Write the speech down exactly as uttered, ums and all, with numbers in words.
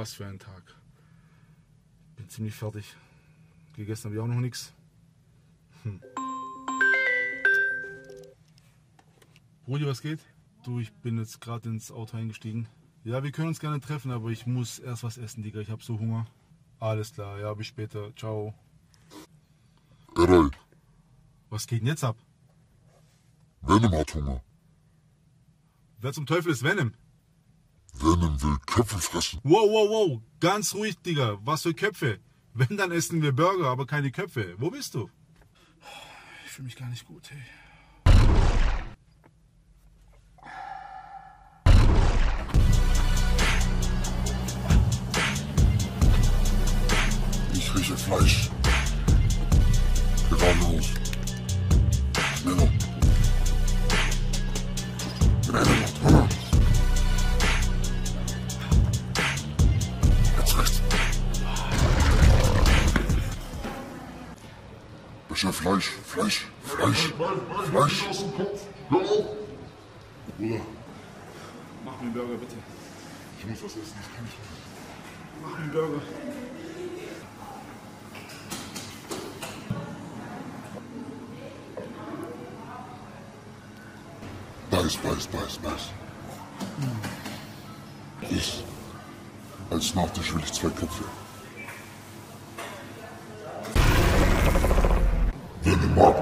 Was für ein Tag. Bin ziemlich fertig. Gegessen habe ich auch noch nichts. Hm. Brudi, was geht? Du, ich bin jetzt gerade ins Auto eingestiegen. Ja, wir können uns gerne treffen, aber ich muss erst was essen, Digga. Ich habe so Hunger. Alles klar, ja, bis später. Ciao. Eray. Was geht denn jetzt ab? Venom hat Hunger. Wer zum Teufel ist Venom? Venom will Köpfe fressen. Wow, wow, wow. Ganz ruhig, Digga. Was für Köpfe? Wenn, dann essen wir Burger, aber keine Köpfe. Wo bist du? Ich fühle mich gar nicht gut, hey. Ich rieche Fleisch. Geradeaus. Schneller. Venom hat Hunger. Jetzt rechts. Bisschen Fleisch, Fleisch, Fleisch, Fleisch. Aus dem Kopf. Hör auf. Bruder. Mach mir einen Burger, bitte. Ich muss was essen, das kann ich nicht. Mach mir einen Burger. Beiß, beiß, beiß, beiß. Ich. Als Nachtisch will ich zwei Köpfe. Venom mag